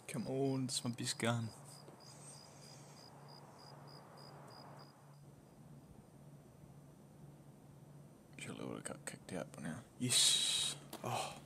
Come on, it's my best gun. Surely would have got kicked out by now. Yes! Oh.